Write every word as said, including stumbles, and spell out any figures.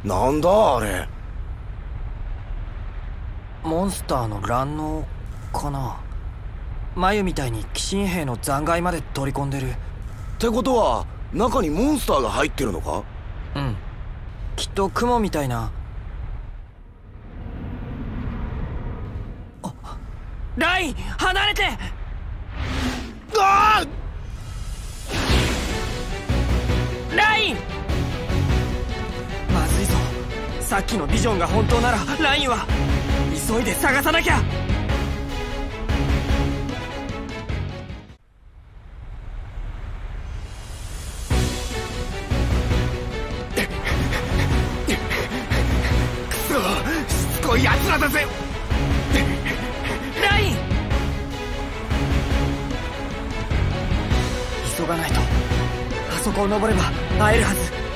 なんだあれ。 モンスターの卵嚢かな。眉みたいに鬼神兵の残骸まで取り込んでる。 ってことは中にモンスターが入ってるのか？ うん、きっと雲みたいな。あ、ライン離れて。 ああ！ライン、まずいぞ。さっきのビジョンが本当ならラインは急いで探さなきゃ。 くそ、しつこい奴らだぜ。 ライン、急がないと。あそこを登れば会えるはず。